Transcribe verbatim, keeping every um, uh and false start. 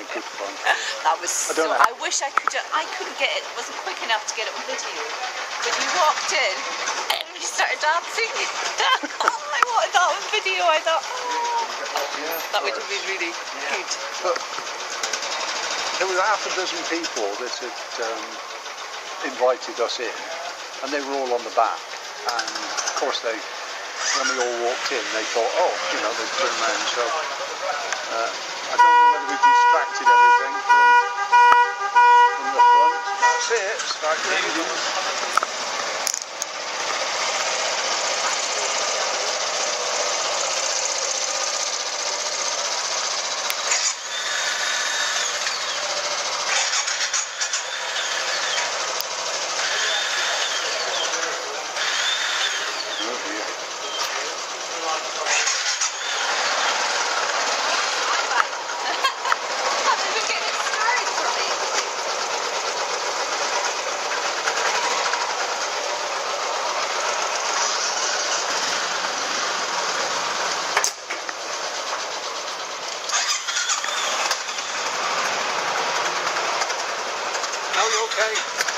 very good fun. That was I so. don't know I wish I could. I couldn't get it. Wasn't quick enough to get it on video. When you walked in and we started dancing, I wanted that on video. I thought, oh, Yeah, that would have been really good. But there were half a dozen people that had um, invited us in, and they were all on the back. And of course, they, when we all walked in, they thought, oh, you know, they'd turn around. So uh, I don't know whether we distracted everything from, from the front. That's it. Start reading. Are you okay?